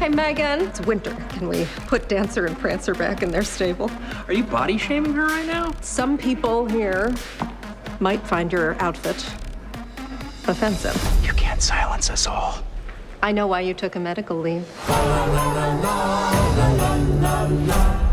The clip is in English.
Hey, Megan, it's winter. Can we put Dancer and Prancer back in their stable? Are you body shaming her right now? Some people here might find your outfit offensive. You can't silence us all. I know why you took a medical leave.